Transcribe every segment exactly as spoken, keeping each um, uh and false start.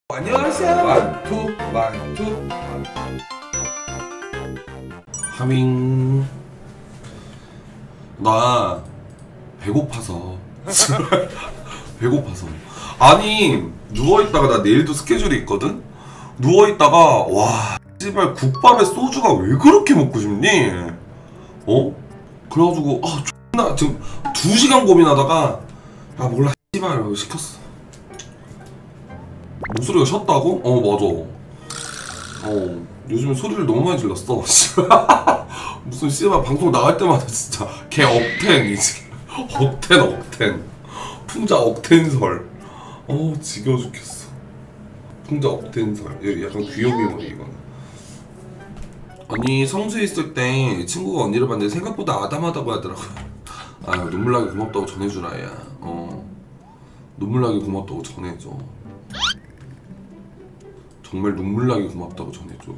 안녕하세요. 완투 완투 하밍. 나 배고파서 배고파서 아니 누워있다가 나 내일도 스케줄이 있거든? 누워있다가 와 씨발 국밥에 소주가 왜 그렇게 먹고 싶니? 어? 그래가지고 아 존나 지금 두 시간 고민하다가 아 몰라 씨발 시켰어. 목소리가 쉬었다고? 어 맞아. 어 요즘에 소리를 너무 많이 질렀어. 무슨 씨발 방송 나갈 때마다 진짜 개 억텐이지. 억텐 억텐 풍자 억텐설. 어 지겨워 죽겠어. 풍자 억텐설. 여기 약간 귀요미 머리 이거는. 언니 성수에 있을 때 친구가 언니를 봤는데 생각보다 아담하다고 하더라고. 아 눈물 나게 고맙다고 전해주라 야. 어 눈물 나게 고맙다고 전해줘. 정말 눈물나게 고맙다고 전해줘.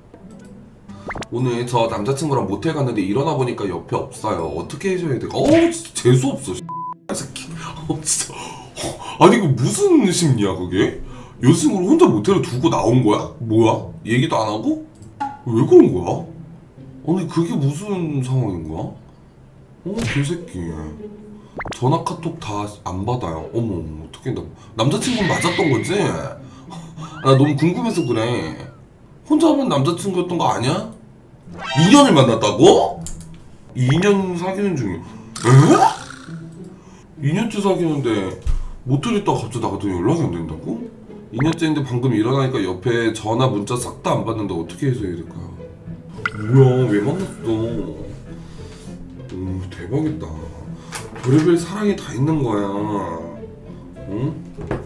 오늘 저 남자친구랑 모텔 갔는데 일어나 보니까 옆에 없어요. 어떻게 해줘야 될까? 어우 진짜 재수없어. 새끼. 어 진짜. 아니 이거 무슨 심리야 그게? 여자친구를 혼자 모텔에 두고 나온 거야? 뭐야? 얘기도 안 하고? 왜 그런 거야? 아니 그게 무슨 상황인 거야? 어 개새끼. 전화 카톡 다 안 받아요. 어머 어떻게 나 남자친구는 맞았던 거지? 나 너무 궁금해서 그래. 혼자 하면 남자친구였던 거 아니야? 이 년을 만났다고? 이 년 사귀는 중에 에? 이 년째 사귀는데 모텔 있다가 갑자기 나가더니 연락이 안 된다고? 이 년째인데 방금 일어나니까 옆에 전화 문자 싹 다 안 받는데 어떻게 해서 해야 될까? 뭐야 왜 만났어? 오 대박이다. 별의별 사랑이 다 있는 거야. 응?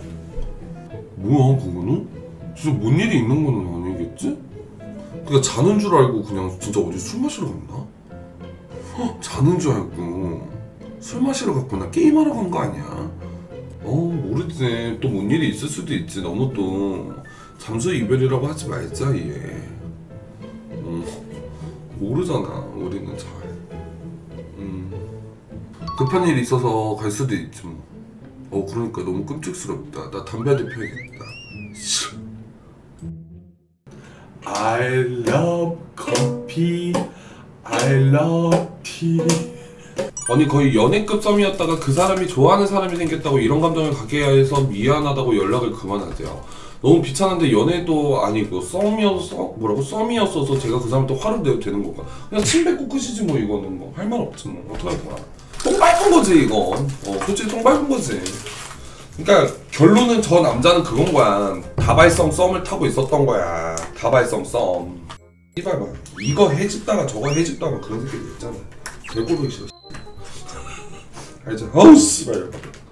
뭐야 그거는? 진짜 뭔 일이 있는 건 아니겠지? 그니까 자는 줄 알고 그냥 진짜 어디 술 마시러 갔나? 헉, 자는 줄 알고 술 마시러 갔구나. 게임하러 간 거 아니야? 어 모르지. 또 뭔 일이 있을 수도 있지. 너무 또 잠수 이별이라고 하지 말자 얘. 음, 모르잖아 우리는 잘. 음, 급한 일이 있어서 갈 수도 있지 뭐. 어 그러니까 너무 끔찍스럽다. 나 담배 한 대 펴야겠다. I love coffee, I love tea. 아니 거의 연애급 썸이었다가 그 사람이 좋아하는 사람이 생겼다고 이런 감정을 갖게 해서 미안하다고 연락을 그만하세요. 너무 비참한데 연애도 아니고 썸이었어? 뭐라고? 썸이었어서 제가 그 사람한테 화를 내도 되는 건가? 그냥 침 뱉고 끝이지 뭐. 이거는 뭐 할 말 없지 뭐. 어떡할 거야. 똥 밟은 거지 이거. 어 솔직히 똥 밟은 거지. 그러니까 결론은 저 남자는 그건 거야. 다발성 썸을 타고 있었던 거야. 다발성 썸. 이발 봐. 이거 해집다가 저거 해집다가 그런 새끼들 있잖아. 개꼴보기 싫어. 알죠? 어우 씨발.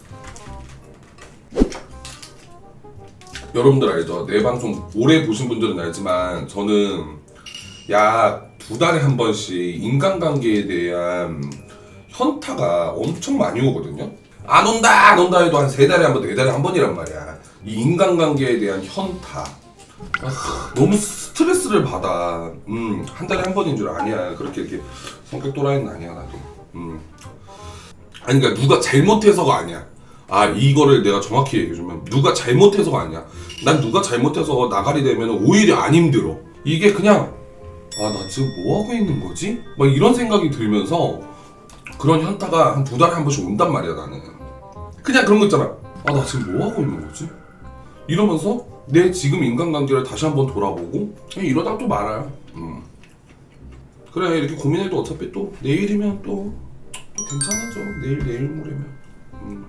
여러분들 알죠? 내 방송 오래 보신 분들은 알지만 저는 약 두 달에 한 번씩 인간관계에 대한 현타가 엄청 많이 오거든요. 안 온다 안 온다 해도 한 세 달에 한 번, 네 달에 한 번이란 말이야. 이 인간관계에 대한 현타. 아, 너무 스트레스를 받아. 음, 한 달에 한 번인 줄 아니야. 그렇게 이렇게 성격 또라이는 아니야 나도. 음. 아니 그러니까 누가 잘못해서가 아니야. 아 이거를 내가 정확히 얘기해주면 누가 잘못해서가 아니야. 난 누가 잘못해서 나가리 되면 오히려 안 힘들어. 이게 그냥 아 나 지금 뭐하고 있는 거지? 막 이런 생각이 들면서 그런 현타가 한 두 달에 한 번씩 온단 말이야 나는. 그냥 그런 거 있잖아. 아 나 지금 뭐하고 있는 거지? 이러면서 내 지금 인간관계를 다시 한번 돌아보고 그냥 이러다가 또 말아요. 음. 그래 이렇게 고민해도 어차피 또 내일이면 또, 또 괜찮아져. 내일 내일 모레면. 음.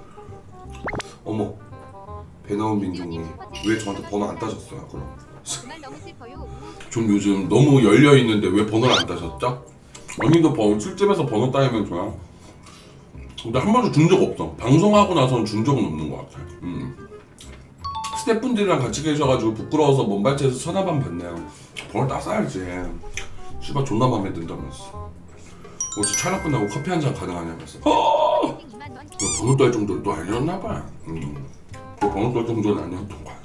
어머 배 나온 민종이 왜 저한테 번호 안 따셨어요 그럼? 좀 요즘 너무 열려있는데 왜 번호를 안 따셨죠? 언니도 번호 술집에서 번호 따이면 좋아. 근데 한 번도 준 적 없어. 방송하고 나서는 준 적은 없는 것 같아. 음. 스태프분들이랑 같이 계셔가지고 부끄러워서 먼발치에서 천하만 받네요. 번호 따서야지. 씨발 존나 맘에 든다면서. 어제 촬영 끝나고 커피 한 잔 가능하냐면서. 어! 번호 딸 정도는 또 아니었나봐. 음. 그 번호 딸 정도는 아니었던 거야.